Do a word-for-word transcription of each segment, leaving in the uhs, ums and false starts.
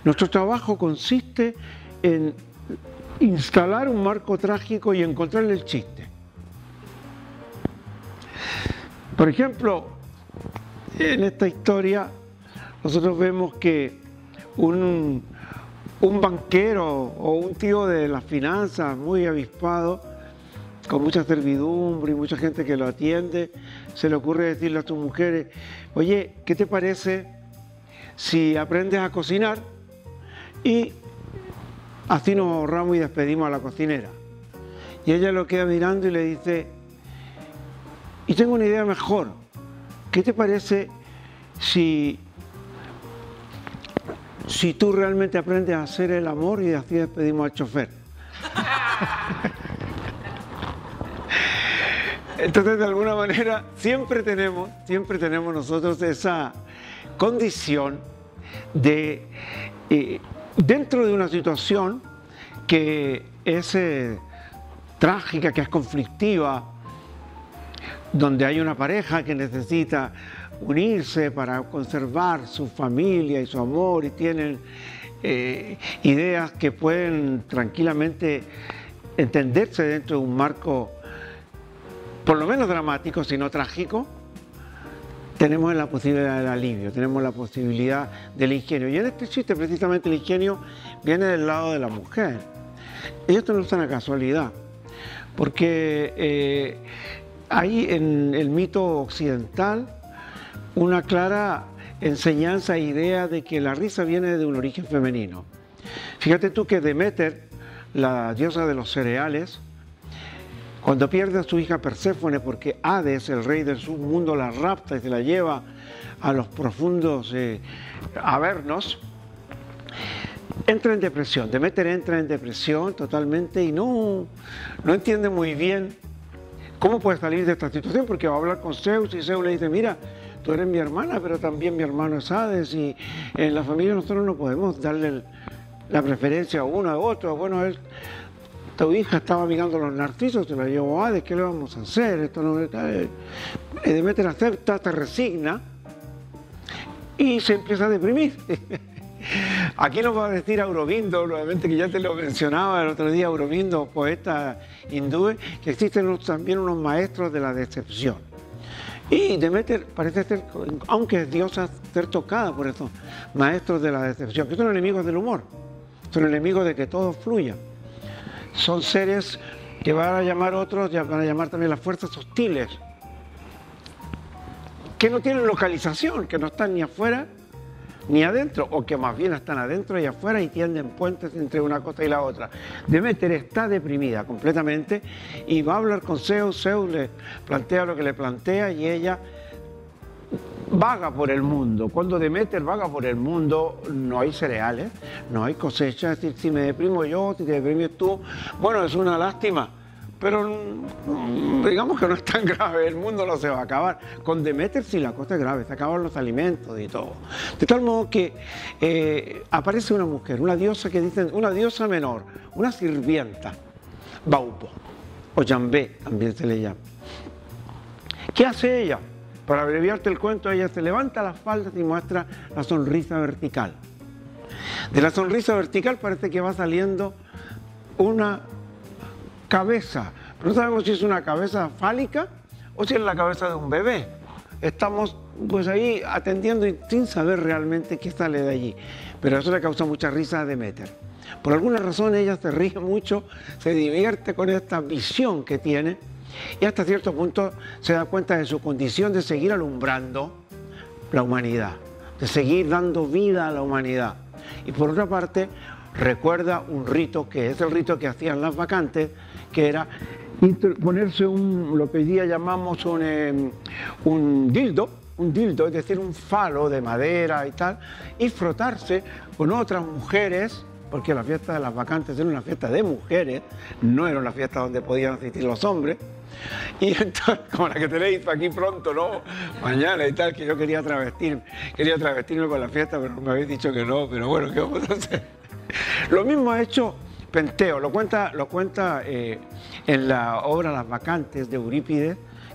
Nuestro trabajo consiste en instalar un marco trágico y encontrarle el chiste. Por ejemplo, en esta historia nosotros vemos que un, un banquero o un tío de las finanzas muy avispado, con mucha servidumbre y mucha gente que lo atiende, se le ocurre decirle a sus mujeres: oye, ¿qué te parece si aprendes a cocinar y así nos ahorramos y despedimos a la cocinera? Y ella lo queda mirando y le dice: y tengo una idea mejor, ¿qué te parece si, si tú realmente aprendes a hacer el amor y así despedimos al chofer? Entonces, de alguna manera, siempre tenemos, siempre tenemos nosotros esa condición de, eh, dentro de una situación que es eh, trágica, que es conflictiva, donde hay una pareja que necesita unirse para conservar su familia y su amor, y tienen eh, ideas que pueden tranquilamente entenderse dentro de un marco por lo menos dramático, si no trágico, tenemos la posibilidad del alivio, tenemos la posibilidad del ingenio. Y en este chiste, precisamente, el ingenio viene del lado de la mujer. Y esto no es una casualidad, porque eh, hay en el mito occidental una clara enseñanza e idea de que la risa viene de un origen femenino. Fíjate tú que Deméter, la diosa de los cereales, cuando pierde a su hija Perséfone porque Hades, el rey del submundo, la rapta y se la lleva a los profundos eh, avernos, entra en depresión. Deméter entra en depresión totalmente y no, no entiende muy bien cómo puede salir de esta situación, porque va a hablar con Zeus y Zeus le dice: mira, tú eres mi hermana, pero también mi hermano es Hades, y en la familia nosotros no podemos darle el, la preferencia a uno a otro. Bueno, él... tu hija estaba mirando los narcisos, te la llevó a Hades, ¿qué le vamos a hacer? Esto no eh, Deméter acepta, te resigna y se empieza a deprimir. Aquí nos va a decir Aurobindo, nuevamente, que ya te lo mencionaba el otro día, Aurobindo, poeta hindú, que existen también unos maestros de la decepción. Y Deméter parece ser, aunque es diosa, ser tocada por estos maestros de la decepción, que son enemigos del humor, son enemigos de que todo fluya. Son seres que van a llamar otros, van a llamar también las fuerzas hostiles, que no tienen localización, que no están ni afuera ni adentro, o que más bien están adentro y afuera y tienden puentes entre una cosa y la otra. Deméter está deprimida completamente y va a hablar con Zeus. Zeus le plantea lo que le plantea y ella vaga por el mundo. Cuando Deméter vaga por el mundo, no hay cereales, no hay cosecha. Es decir, si me deprimo yo, si te deprimes tú, bueno, es una lástima, pero digamos que no es tan grave, el mundo no se va a acabar. Con Deméter sí la cosa es grave, se acaban los alimentos y todo. De tal modo que eh, aparece una mujer, una diosa que dicen, una diosa menor, una sirvienta, Baubo, o Jambé también se le llama. ¿Qué hace ella? Para abreviarte el cuento, ella se levanta las faldas y muestra la sonrisa vertical. De la sonrisa vertical parece que va saliendo una cabeza. Pero no sabemos si es una cabeza fálica o si es la cabeza de un bebé. Estamos pues ahí atendiendo y sin saber realmente qué sale de allí. Pero eso le causa mucha risa a Deméter. Por alguna razón ella se ríe mucho, se divierte con esta visión que tiene, y hasta cierto punto se da cuenta de su condición de seguir alumbrando la humanidad, de seguir dando vida a la humanidad. Y por otra parte, recuerda un rito que es el rito que hacían las bacantes, que era ponerse un, lo que hoy día llamamos un, eh, un dildo, un dildo, es decir, un falo de madera y tal, y frotarse con otras mujeres, porque la fiesta de las bacantes era una fiesta de mujeres, no era una fiesta donde podían asistir los hombres. Y entonces, como la que tenéis aquí pronto, ¿no? Mañana y tal, que yo quería travestirme, quería travestirme con la fiesta, pero me habéis dicho que no, pero bueno, ¿qué vamos a hacer? Lo mismo ha hecho Penteo, lo cuenta, lo cuenta eh, en la obra Las Bacantes de Eurípides,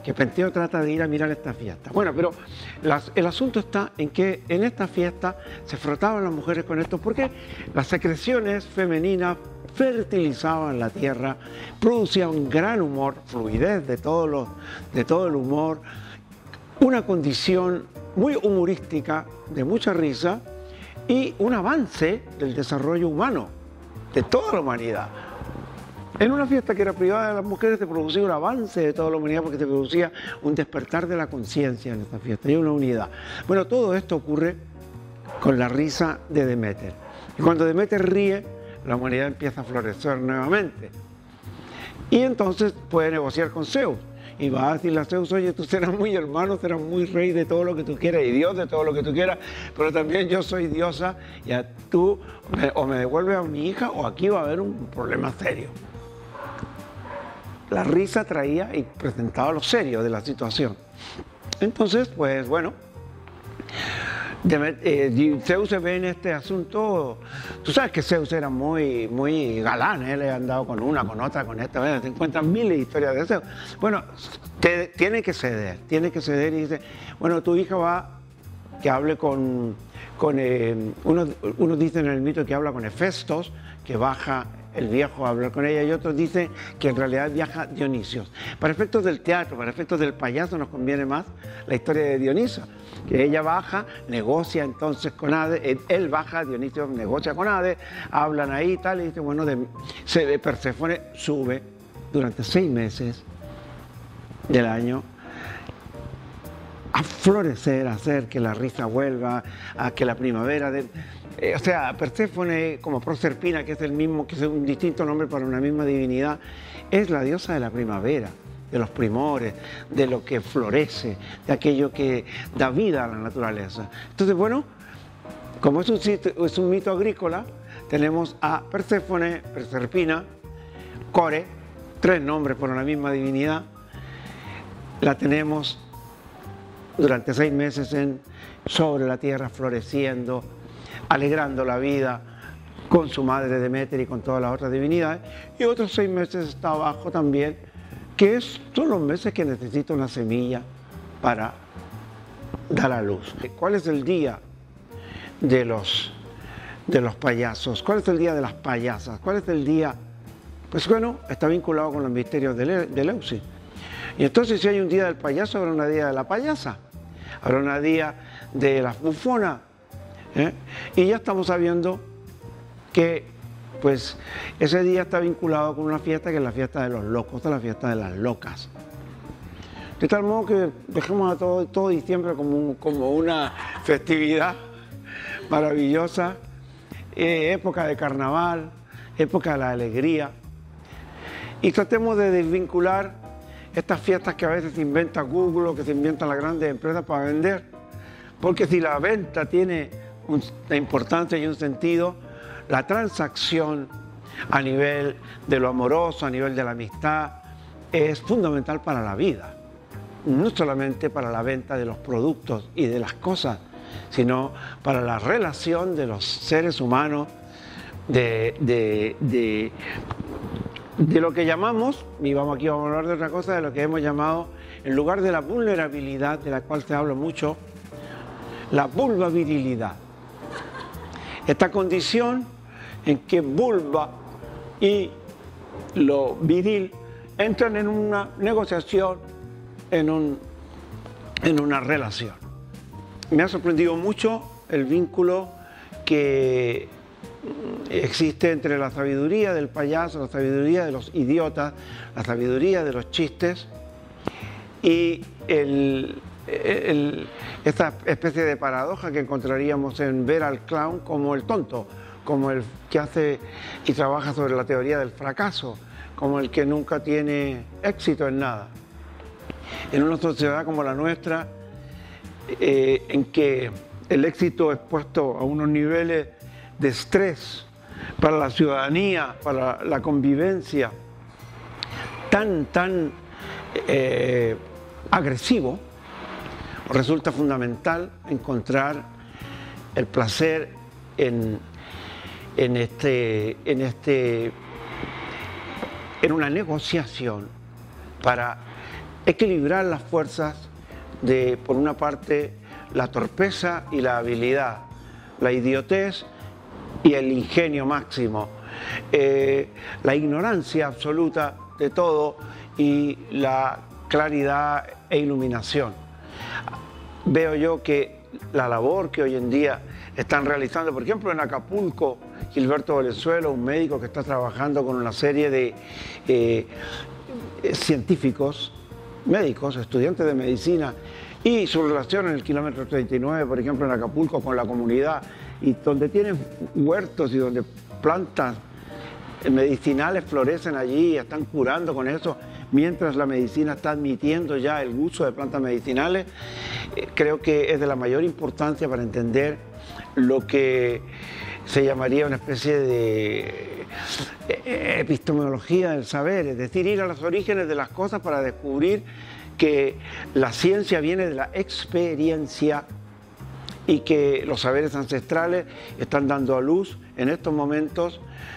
que Penteo trata de ir a mirar esta fiesta. Bueno, pero las, el asunto está en que en esta fiesta se frotaban las mujeres con esto porque las secreciones femeninas fertilizaban la tierra, producían un gran humor, fluidez de, todos los, de todo el humor, una condición muy humorística, de mucha risa y un avance del desarrollo humano de toda la humanidad. En una fiesta que era privada de las mujeres se producía un avance de toda la humanidad porque se producía un despertar de la conciencia en esta fiesta y una unidad. Bueno, todo esto ocurre con la risa de Deméter. Y cuando Deméter ríe, la humanidad empieza a florecer nuevamente. Y entonces puede negociar con Zeus. Y va a decirle a Zeus, oye, tú serás muy hermano, serás muy rey de todo lo que tú quieras y Dios de todo lo que tú quieras, pero también yo soy diosa y a tú me, o me devuelves a mi hija o aquí va a haber un problema serio. La risa traía y presentaba lo serio de la situación. Entonces, pues bueno, de, eh, Zeus se ve en este asunto. Tú sabes que Zeus era muy, muy galán, él le ha andado con una, con otra, con esta, bueno, te encuentran miles de historias de Zeus. Bueno, te, tiene que ceder, tiene que ceder y dice, bueno, tu hija va, que hable con, con eh, unos, unos dicen en el mito que habla con Hefestos, que baja el viejo a hablar con ella, y otros dicen que en realidad viaja Dionisio. Para efectos del teatro, para efectos del payaso, nos conviene más la historia de Dioniso, que ella baja, negocia entonces con Hades, él baja, Dionisio negocia con Hades, hablan ahí y tal, y dice, bueno, de, se, Perséfone sube durante seis meses del año a florecer, a hacer que la risa vuelva, a que la primavera... De, Eh, o sea, Perséfone, como Proserpina, que es el mismo, que es un distinto nombre para una misma divinidad, es la diosa de la primavera, de los primores, de lo que florece, de aquello que da vida a la naturaleza. Entonces, bueno, como es un, sitio, es un mito agrícola, tenemos a Perséfone, Proserpina, Core, tres nombres por una misma divinidad. La tenemos durante seis meses en, sobre la tierra floreciendo, alegrando la vida con su madre Deméter y con todas las otras divinidades, y otros seis meses está abajo también, que son los meses que necesita una semilla para dar a luz. ¿Cuál es el día de los, de los payasos? ¿Cuál es el día de las payasas? ¿Cuál es el día? Pues bueno, está vinculado con los misterios de, Le, de Leusis. Y entonces si hay un día del payaso, habrá un día de la payasa, habrá un día de la bufona. ¿Eh? Y ya estamos sabiendo que pues ese día está vinculado con una fiesta que es la fiesta de los locos, la fiesta de las locas. De tal modo que dejemos a todo, todo diciembre como, un, como una festividad maravillosa, eh, época de carnaval, época de la alegría, y tratemos de desvincular estas fiestas que a veces inventa Google o que se inventan las grandes empresas para vender, porque si la venta tiene una importancia y un sentido, la transacción a nivel de lo amoroso, a nivel de la amistad, es fundamental para la vida. No solamente para la venta de los productos y de las cosas, sino para la relación de los seres humanos, de, de, de, de lo que llamamos, y vamos aquí vamos a hablar de otra cosa, de lo que hemos llamado, en lugar de la vulnerabilidad, de la cual se habla mucho, la vulvabilidad. Esta condición en que vulva y lo viril entran en una negociación, en, un, en una relación. Me ha sorprendido mucho el vínculo que existe entre la sabiduría del payaso, la sabiduría de los idiotas, la sabiduría de los chistes y el... El, esta especie de paradoja que encontraríamos en ver al clown como el tonto, como el que hace y trabaja sobre la teoría del fracaso, como el que nunca tiene éxito en nada. En una sociedad como la nuestra, eh, en que el éxito es puesto a unos niveles de estrés para la ciudadanía, para la convivencia, tan, tan eh, agresivo, resulta fundamental encontrar el placer en, en, este, en, este, en una negociación para equilibrar las fuerzas de, por una parte, la torpeza y la habilidad, la idiotez y el ingenio máximo, eh, la ignorancia absoluta de todo y la claridad e iluminación. Veo yo que la labor que hoy en día están realizando, por ejemplo en Acapulco, Gilberto Valenzuela, un médico que está trabajando con una serie de eh, científicos, médicos, estudiantes de medicina, y su relación en el kilómetro treinta y nueve, por ejemplo en Acapulco, con la comunidad, y donde tienen huertos y donde plantas medicinales florecen allí y están curando con eso, mientras la medicina está admitiendo ya el uso de plantas medicinales. Eh, creo que es de la mayor importancia para entender lo que se llamaría una especie de epistemología del saber, es decir, ir a los orígenes de las cosas para descubrir que la ciencia viene de la experiencia y que los saberes ancestrales están dando a luz en estos momentos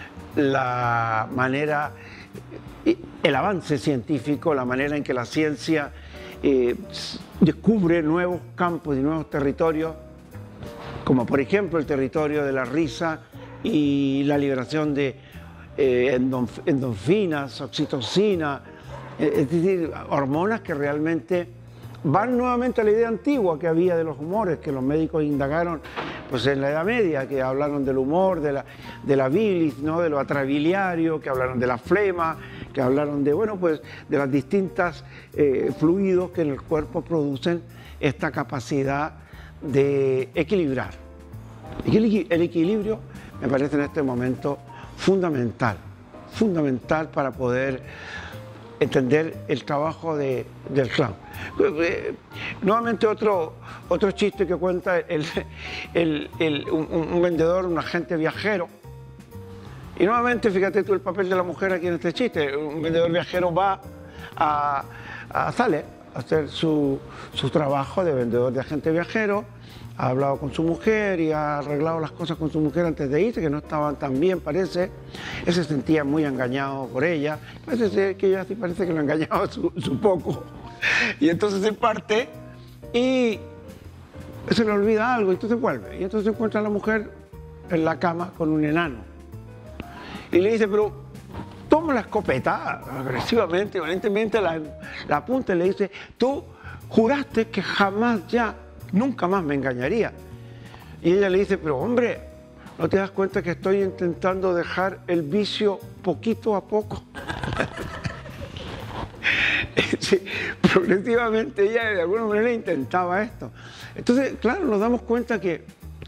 la manera, el avance científico, la manera en que la ciencia eh, descubre nuevos campos y nuevos territorios, como por ejemplo el territorio de la risa y la liberación de eh, endorfinas, oxitocina, eh, es decir, hormonas que realmente van nuevamente a la idea antigua que había de los humores, que los médicos indagaron pues, en la Edad Media, que hablaron del humor, de la, de la bilis, ¿no? De lo atrabiliario, que hablaron de la flema, que hablaron de, bueno, pues, de las distintas eh, fluidos que en el cuerpo producen esta capacidad de equilibrar. Y el equilibrio me parece en este momento fundamental, fundamental para poder entender el trabajo de, del clown. Eh, nuevamente otro, otro chiste que cuenta el, el, el, un, un vendedor, un agente viajero. Y nuevamente, fíjate tú el papel de la mujer aquí en este chiste. Un vendedor viajero va a, a sale a hacer su, su trabajo de vendedor de agente viajero, ha hablado con su mujer y ha arreglado las cosas con su mujer antes de irse, que no estaban tan bien, parece. Él se sentía muy engañado por ella. Parece ser que ella sí parece que lo engañaba su, su poco. Y entonces se parte y se le olvida algo y entonces vuelve. Y entonces encuentra a la mujer en la cama con un enano. Y le dice, pero toma la escopeta, agresivamente, violentemente la, la apunta y le dice, tú juraste que jamás ya, nunca más me engañaría. Y ella le dice, pero hombre, ¿no te das cuenta que estoy intentando dejar el vicio poquito a poco? Sí, progresivamente ella de alguna manera intentaba esto. Entonces, claro, nos damos cuenta que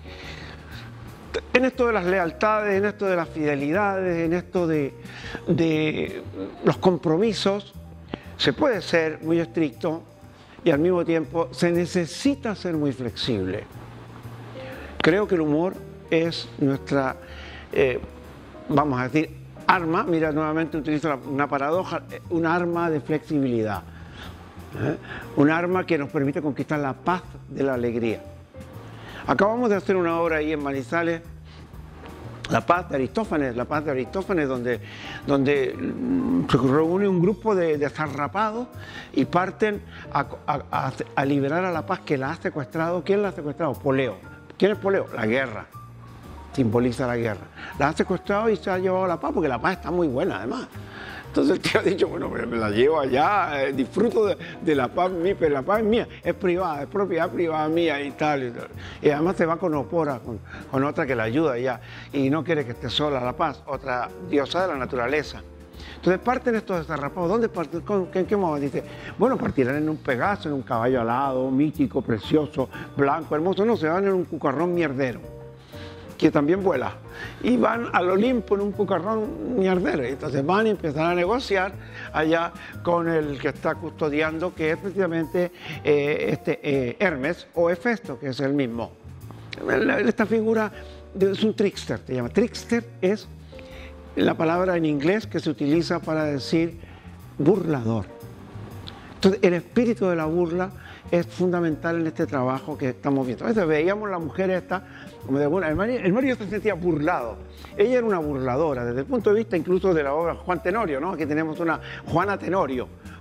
en esto de las lealtades, en esto de las fidelidades, en esto de, de los compromisos, se puede ser muy estricto y al mismo tiempo se necesita ser muy flexible. Creo que el humor es nuestra, eh, vamos a decir, arma, mira, nuevamente utilizo una paradoja, un arma de flexibilidad, ¿eh? Un arma que nos permite conquistar la paz de la alegría. Acabamos de hacer una obra ahí en Manizales, La Paz de Aristófanes, La Paz de Aristófanes, donde, donde se reúne un grupo de, de zarrapados y parten a, a, a liberar a La Paz, que la ha secuestrado. ¿Quién la ha secuestrado? Poleo. ¿Quién es Poleo? La guerra. Simboliza la guerra. La ha secuestrado y se ha llevado a La Paz, porque La Paz está muy buena además. Entonces el tío ha dicho, bueno, me la llevo allá, eh, disfruto de, de La Paz mía, pero La Paz es mía, es privada, es propiedad privada mía y tal. Y, tal. Y además se va con Opora, con, con otra que la ayuda allá, y no quiere que esté sola La Paz, otra diosa de la naturaleza. Entonces parten estos desarrapados. ¿Dónde parten? ¿En qué modo? Dice, bueno, partirán en un Pegaso, en un caballo alado, mítico, precioso, blanco, hermoso. No, se van en un cucarrón mierdero, que también vuela, y van al Olimpo en un cucarrón mierdero. Entonces van y empiezan a negociar allá con el que está custodiando, que es precisamente eh, este, eh, Hermes o Hefesto, que es el mismo. Esta figura es un trickster, se llama. Trickster es la palabra en inglés que se utiliza para decir burlador. Entonces el espíritu de la burla es fundamental en este trabajo que estamos viendo. A veces veíamos la mujer esta, como de alguna, el marido, el marido se sentía burlado. Ella era una burladora, desde el punto de vista incluso de la obra Juan Tenorio, ¿no? Aquí tenemos una Juana Tenorio,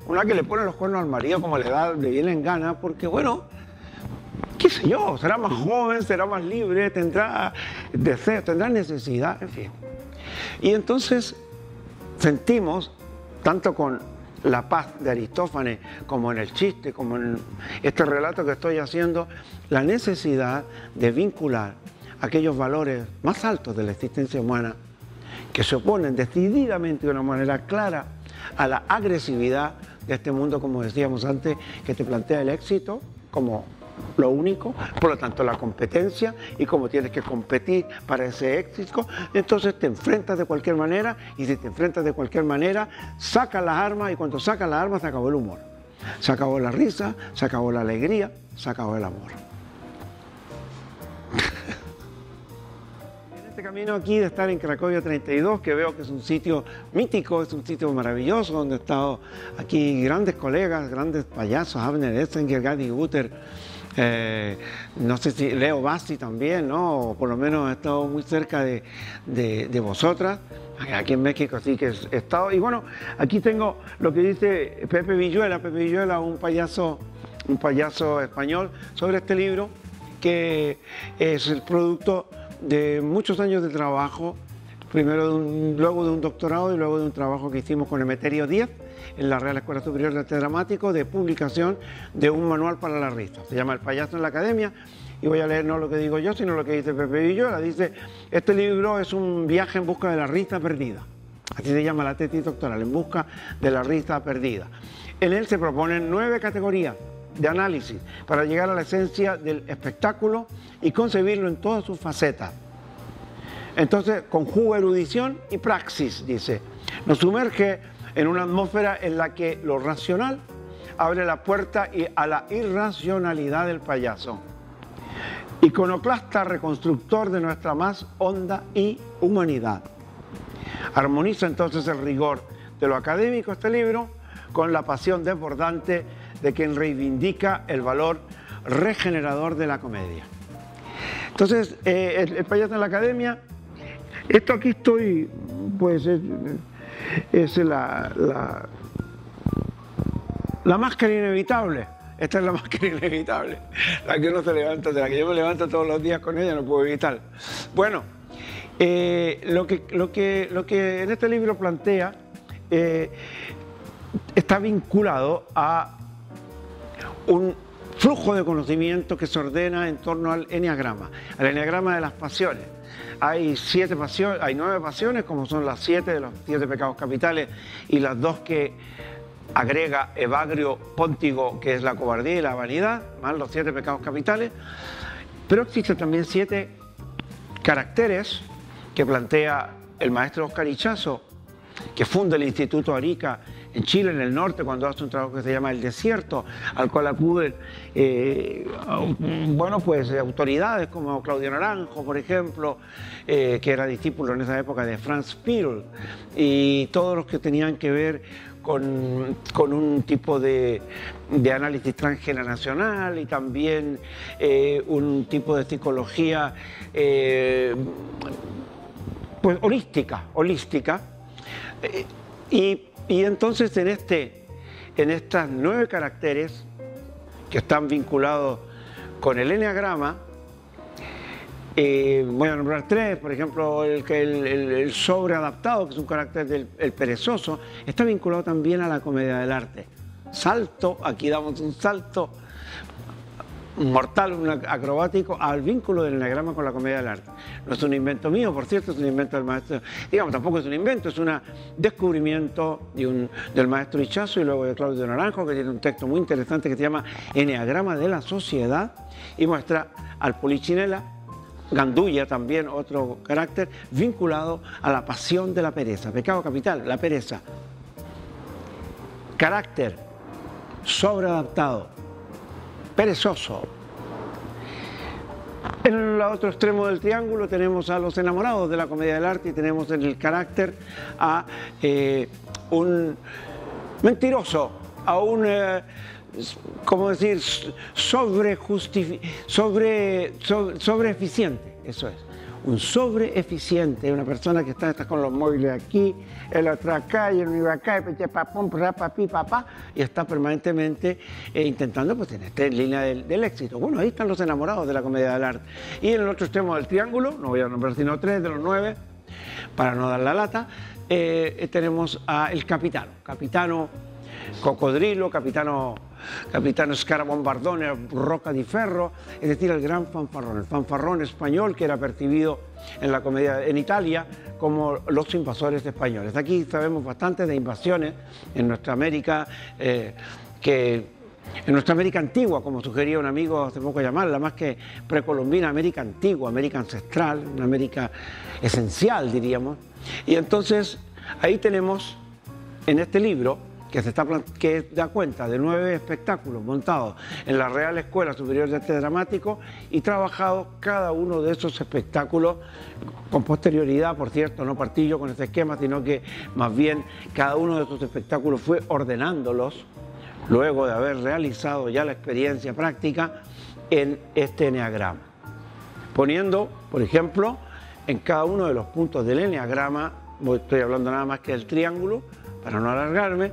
una que le pone los cuernos al marido como le da, le viene en gana, porque bueno, qué sé yo, será más joven, será más libre, tendrá deseo, tendrá necesidad, en fin. Y entonces sentimos, tanto con la paz de Aristófanes, como en el chiste, como en este relato que estoy haciendo, la necesidad de vincular aquellos valores más altos de la existencia humana que se oponen decididamente de una manera clara a la agresividad de este mundo, como decíamos antes, que te plantea el éxito como lo único, por lo tanto la competencia y cómo tienes que competir para ese éxito. Entonces te enfrentas de cualquier manera, y si te enfrentas de cualquier manera, sacas las armas, y cuando sacas las armas se acabó el humor, se acabó la risa, se acabó la alegría, se acabó el amor. En este camino aquí de estar en Cracovia treinta y dos, que veo que es un sitio mítico, es un sitio maravilloso, donde han estado aquí grandes colegas, grandes payasos, Abner Essenger, Gadi Guter, Eh, no sé si Leo Bassi también, ¿no? O por lo menos he estado muy cerca de, de, de vosotras, aquí en México sí que he estado. Y bueno, aquí tengo lo que dice Pepe Villuela, Pepe Villuela, un payaso, un payaso español, sobre este libro, que es el producto de muchos años de trabajo, primero de un, luego de un doctorado y luego de un trabajo que hicimos con Emeterio Díez en la Real Escuela Superior de Arte Dramático, de publicación de un manual para la risa. Se llama El payaso en la academia, y voy a leer no lo que digo yo, sino lo que dice Pepe Villuela. Dice: este libro es un viaje en busca de la risa perdida. Así se llama la tesis doctoral, En busca de la risa perdida. En él se proponen nueve categorías de análisis para llegar a la esencia del espectáculo y concebirlo en todas sus facetas. Entonces, conjuga erudición y praxis, dice. Nos sumerge en una atmósfera en la que lo racional abre la puerta a la irracionalidad del payaso. Iconoclasta reconstructor de nuestra más honda y humanidad. Armoniza entonces el rigor de lo académico este libro con la pasión desbordante de quien reivindica el valor regenerador de la comedia. Entonces, eh, el, el payaso en la academia, esto aquí estoy, pues es, es la, la, la máscara inevitable. Esta es la máscara inevitable, la que uno se levanta, de la que yo me levanto todos los días con ella, no puedo evitar. Bueno, eh, lo, que, lo, que, lo que en este libro plantea eh, está vinculado a un flujo de conocimiento que se ordena en torno al eneagrama, al eneagrama de las pasiones. Hay siete pasiones, hay nueve pasiones, como son las siete de los siete pecados capitales, y las dos que agrega Evagrio Póntigo, que es la cobardía y la vanidad, más los siete pecados capitales. Pero existen también siete caracteres que plantea el maestro Oscar Ichazo, que funda el Instituto Arica en Chile, en el norte, cuando hace un trabajo que se llama El Desierto, al cual acuden eh, bueno, pues autoridades como Claudio Naranjo, por ejemplo, eh, que era discípulo en esa época de Franz Pirl, y todos los que tenían que ver con, con un tipo de, de análisis transgeneracional, y también eh, un tipo de psicología eh, pues holística, holística. Eh, y Y entonces en, este, en estas nueve caracteres que están vinculados con el eneagrama, eh, voy a nombrar tres, por ejemplo, el, el, el, el sobreadaptado, que es un carácter del el perezoso, está vinculado también a la comedia del arte. Salto, aquí damos un salto mortal, un acrobático, al vínculo del eneagrama con la comedia del arte. No es un invento mío, por cierto, es un invento del maestro, digamos, tampoco es un invento, es un descubrimiento de un, del maestro Ichazo y luego de Claudio Naranjo, que tiene un texto muy interesante que se llama Eneagrama de la Sociedad, y muestra al Polichinela, Gandulla también, otro carácter vinculado a la pasión de la pereza, pecado capital, la pereza. Carácter sobreadaptado, perezoso. En el otro extremo del triángulo tenemos a los enamorados de la comedia del arte, y tenemos en el carácter a eh, un mentiroso, a un, eh, ¿cómo decir?, sobre, sobre, sobre, sobre eficiente, eso es. un sobreeficiente, una persona que está, está con los móviles aquí, el otro acá y el mío acá, y, papá, y está permanentemente eh, intentando pues, tener esta línea del, del éxito. Bueno, ahí están los enamorados de la comedia del arte. Y en el otro extremo del triángulo, no voy a nombrar sino tres de los nueve, para no dar la lata, eh, tenemos al capitano, capitano Cocodrilo, capitano, capitano Scarabombardone, Roca di Ferro, es decir, el gran fanfarrón, el fanfarrón español que era percibido en la comedia en Italia como los invasores españoles. Aquí sabemos bastante de invasiones en nuestra América, eh, que en nuestra América antigua, como sugería un amigo hace poco llamarla, más que precolombina, América antigua, América ancestral, una América esencial, diríamos. Y entonces ahí tenemos en este libro, que, se está, que da cuenta de nueve espectáculos montados en la Real Escuela Superior de Arte Dramático y trabajados cada uno de esos espectáculos con posterioridad, por cierto, no partí yo con ese esquema, sino que más bien cada uno de esos espectáculos fue ordenándolos luego de haber realizado ya la experiencia práctica en este eneagrama, poniendo, por ejemplo, en cada uno de los puntos del eneagrama, estoy hablando nada más que del triángulo, para no alargarme,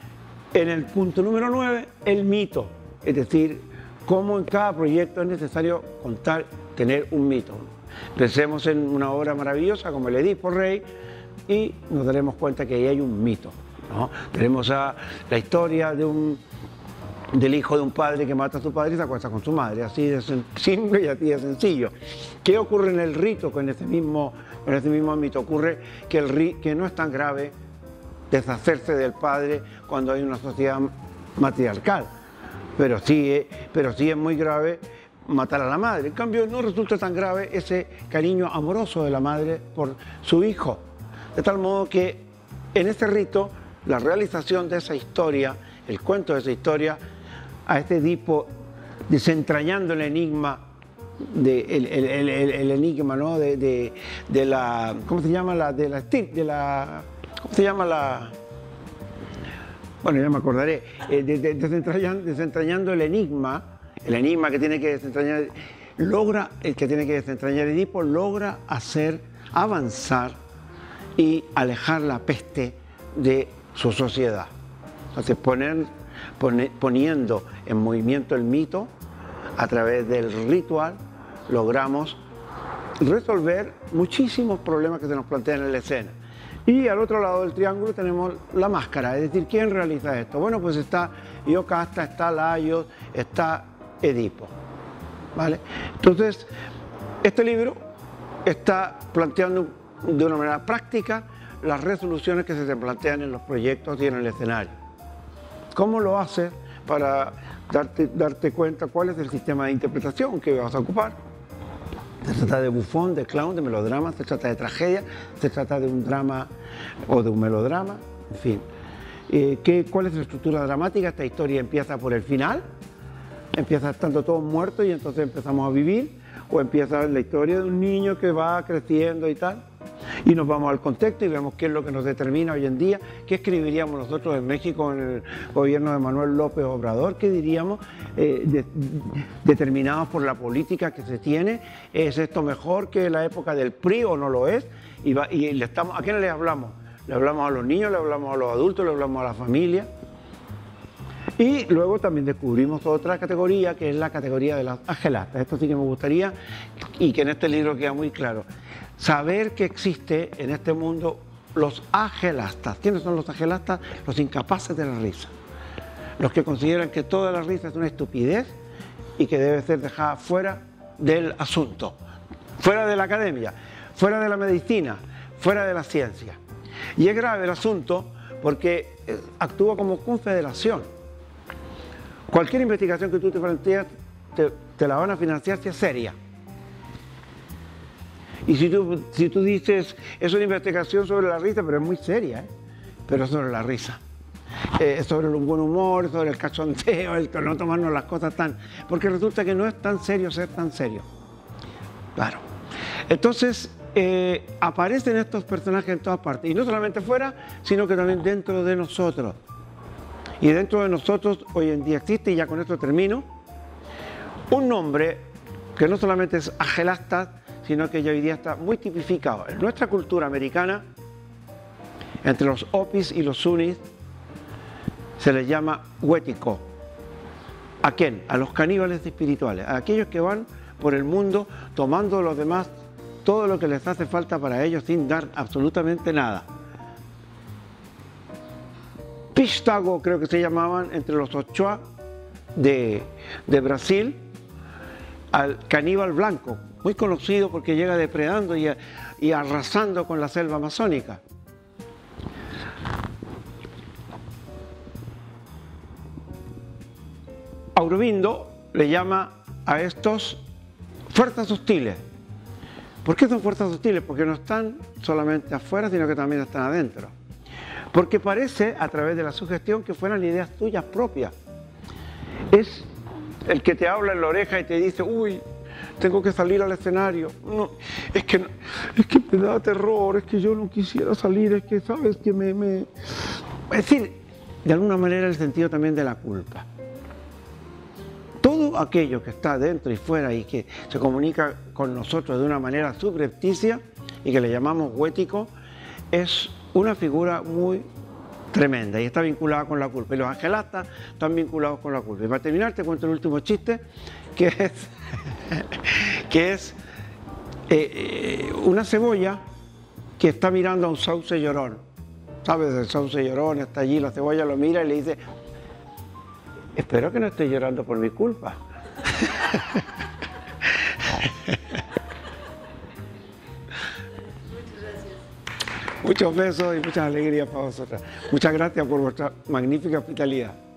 en el punto número nueve, el mito, es decir, cómo en cada proyecto es necesario contar, tener un mito. Pensemos en una obra maravillosa como el Edipo Rey y nos daremos cuenta que ahí hay un mito, ¿no? Tenemos a la historia de un, del hijo de un padre que mata a su padre y se acuesta con su madre, así de simple y así de sencillo. ¿Qué ocurre en el rito con este mismo, con este mismo mito? Ocurre que, el, que no es tan grave deshacerse del padre cuando hay una sociedad matriarcal, pero sí, pero sí es muy grave matar a la madre. En cambio, no resulta tan grave ese cariño amoroso de la madre por su hijo, de tal modo que en este rito la realización de esa historia, el cuento de esa historia, a este Edipo desentrañando el enigma, de, el, el, el, el enigma, ¿no? de, de, de la, ¿cómo se llama? La, de la, de la ¿Cómo se llama la...? Bueno, ya me acordaré. Eh, de, de, desentrañando, desentrañando el enigma, el enigma que tiene que desentrañar, logra, el que tiene que desentrañar Edipo, logra hacer avanzar y alejar la peste de su sociedad. Entonces, poner, poner, poniendo en movimiento el mito, a través del ritual, logramos resolver muchísimos problemas que se nos plantean en la escena. Y al otro lado del triángulo tenemos la máscara, es decir, ¿quién realiza esto? Bueno, pues está Iocasta, está Laios, está Edipo, ¿vale? Entonces, este libro está planteando de una manera práctica las resoluciones que se te plantean en los proyectos y en el escenario. ¿Cómo lo haces para darte, darte cuenta cuál es el sistema de interpretación que vas a ocupar? Se trata de bufón, de clown, de melodrama, se trata de tragedia, se trata de un drama o de un melodrama, en fin. Eh, ¿qué, ¿Cuál es la estructura dramática? Esta historia empieza por el final, empieza estando todos muertos y entonces empezamos a vivir, o empieza la historia de un niño que va creciendo y tal, y nos vamos al contexto y vemos qué es lo que nos determina hoy en día, qué escribiríamos nosotros en México en el gobierno de Manuel López Obrador, qué diríamos, eh, de, determinados por la política que se tiene, ¿es esto mejor que la época del P R I o no lo es? Y, va, y le estamos, ¿a quién le hablamos? Le hablamos a los niños, le hablamos a los adultos, le hablamos a la familia. Y luego también descubrimos otra categoría, que es la categoría de las agelastas. Esto sí que me gustaría, y que en este libro queda muy claro. Saber que existe en este mundo los agelastas. ¿Quiénes son los agelastas? Los incapaces de la risa. Los que consideran que toda la risa es una estupidez y que debe ser dejada fuera del asunto, fuera de la academia, fuera de la medicina, fuera de la ciencia. Y es grave el asunto porque actúa como confederación. Cualquier investigación que tú te planteas, te, te la van a financiar si es seria. Y si tú, si tú dices, es una investigación sobre la risa, pero es muy seria, ¿eh? Pero es sobre la risa. Eh, es sobre el buen humor, sobre el cachondeo, el no tomarnos las cosas tan... Porque resulta que no es tan serio ser tan serio. Claro. Entonces, eh, aparecen estos personajes en todas partes. Y no solamente fuera, sino que también dentro de nosotros. Y dentro de nosotros hoy en día existe, y ya con esto termino, un nombre que no solamente es agelasta, sino que ya hoy día está muy tipificado. En nuestra cultura americana, entre los Hopis y los Sunnis, se les llama huético. ¿A quién? A los caníbales espirituales, a aquellos que van por el mundo tomando a los demás todo lo que les hace falta para ellos sin dar absolutamente nada. Pistago, creo que se llamaban, entre los Ochoa de, de Brasil, al caníbal blanco, muy conocido porque llega depredando y, y arrasando con la selva amazónica. Aurobindo le llama a estos fuerzas hostiles. ¿Por qué son fuerzas hostiles? Porque no están solamente afuera, sino que también están adentro. Porque parece, a través de la sugestión, que fueran ideas tuyas propias. Es el que te habla en la oreja y te dice, uy, tengo que salir al escenario. No, es que, es que me da terror, es que yo no quisiera salir, es que, ¿sabes? Que me, me... Es decir, de alguna manera el sentido también de la culpa. Todo aquello que está dentro y fuera y que se comunica con nosotros de una manera subrepticia y que le llamamos huético, es una figura muy tremenda y está vinculada con la culpa. Y los angelatas están vinculados con la culpa. Y para terminar te cuento el último chiste, que es, que es eh, eh, una cebolla que está mirando a un sauce llorón. ¿Sabes? El sauce llorón está allí, la cebolla lo mira y le dice, espero que no esté llorando por mi culpa. Muchos besos y muchas alegrías para vosotras. Muchas gracias por vuestra magnífica hospitalidad.